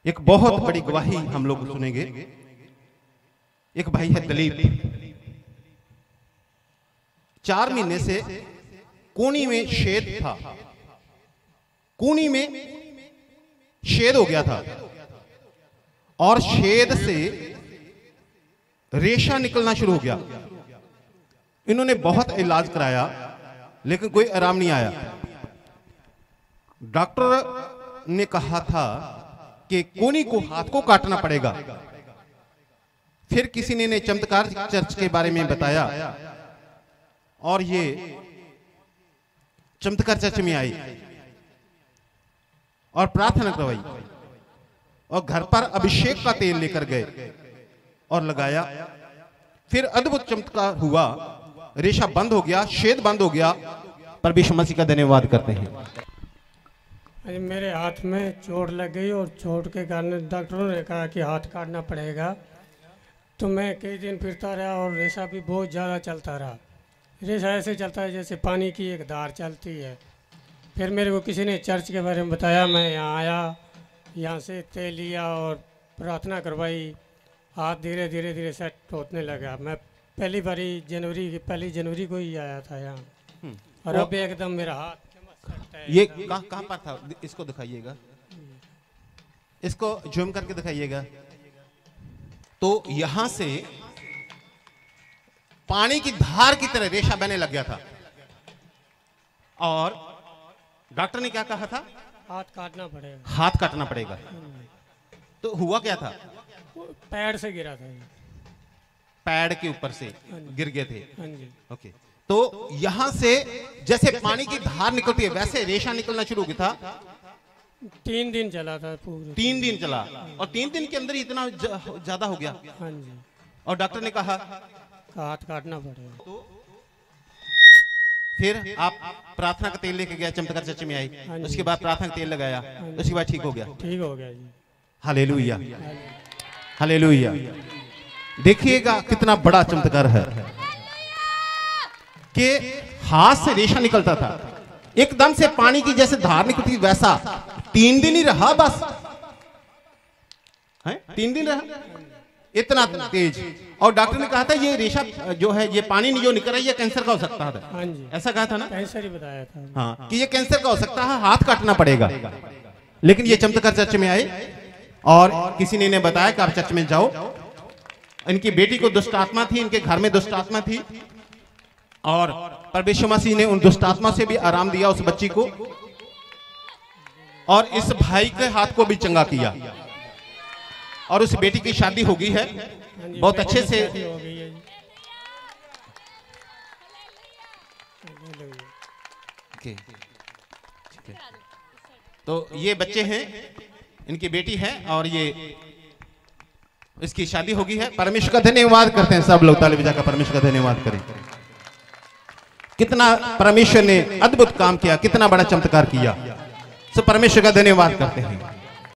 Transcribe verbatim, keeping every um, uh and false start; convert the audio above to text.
एक बहुत बड़ी गवाही हम लोग सुनेंगे। एक भाई है दलीप, चार महीने से कूनी में छेद था, कूनी में छेद हो गया था और छेद से रेशा निकलना शुरू हो गया। इन्होंने बहुत इलाज कराया लेकिन कोई आराम नहीं आया। डॉक्टर ने कहा था कि कूनी को हाथ को काटना पड़ेगा। फिर किसी ने, ने चमत्कार चर्च के बारे में बताया और ये चमत्कार चर्च में आई और प्रार्थना करवाई और घर पर अभिषेक का तेल लेकर गए और लगाया। फिर अद्भुत चमत्कार हुआ, रेशा बंद हो गया, छेद बंद हो गया। परमेश्वर मसीह का धन्यवाद करते हैं। मेरे हाथ में चोट लग गई और चोट के कारण डॉक्टरों ने कहा कि हाथ काटना पड़ेगा। तो मैं कई दिन फिरता रहा और रेशा भी बहुत ज़्यादा चलता रहा। रेशा ऐसे चलता है जैसे पानी की एक धार चलती है। फिर मेरे को किसी ने चर्च के बारे में बताया, मैं यहाँ आया, यहाँ से तेल लिया और प्रार्थना करवाई। हाथ धीरे धीरे धीरे सेट होने लगा। मैं पहली बारी जनवरी की पहली जनवरी को ही आया था यहाँ और अब एकदम मेरा हाथ। ये कहाँ कहाँ पर था? इसको दिखाइएगा, इसको जूम करके दिखाइएगा। तो यहां से पानी की धार की तरह रेशा बहने लग गया था और डॉक्टर ने क्या कहा था? हाथ काटना पड़ेगा, हाथ काटना पड़ेगा। तो हुआ क्या था? पैर से गिरा था, पैड के ऊपर से गिर गए थे। हाँ जी। ओके, तो यहां से जैसे पानी की धार निकलती है वैसे रेशा निकलना शुरू हो गया था। तीन दिन चला था पूरे, तीन दिन चला और तीन दिन के अंदर ही इतना ज्यादा हो गया। हाँ जी। और डॉक्टर ने कहा हाथ काटना पड़ेगा। तो फिर आप प्रार्थना का तेल लेके गया, चमत्कार चर्च में आई। हाँ, उसके बाद प्रार्थना का तेल लगाया, उसके बाद ठीक हो गया। ठीक हो गया जी। Hallelujah, hallelujah. देखिएगा कितना बड़ा चमत्कार है कि हाथ से रेशा निकलता था, एकदम से पानी की जैसे धार निकलती वैसा तीन दिन ही रहा, बस है तीन दिन रहा, इतना तेज। और डॉक्टर ने कहा था ये रेशा जो है, ये पानी जो निकल रहा है, ये कैंसर का हो सकता है। हाँ जी, ऐसा कहा था ना? कैंसर ही बताया था। हाँ, कि ये कैंसर का हो सकता है, हाथ काटना पड़ेगा। लेकिन ये चमत्कार चर्च में आए और किसी ने इन्हें बताया कि आप चर्च में जाओ। इनकी बेटी को दुष्ट आत्मा थी, इनके घर में दुष्ट आत्मा थी और परमेश्वर मसीह ने उन दुष्ट आत्मा से भी आराम दिया उस बच्ची को और इस भाई के हाथ को भी चंगा किया और उस बेटी की शादी हो गई है बहुत अच्छे से। तो ये बच्चे हैं, इनकी बेटी है और ये इसकी शादी हो गई है। परमेश्वर का धन्यवाद करते हैं सब लोग, ताली बजाकर परमेश्वर का धन्यवाद करें। कितना परमेश्वर ने अद्भुत काम किया, कितना बड़ा चमत्कार किया। सो परमेश्वर का धन्यवाद करते हैं।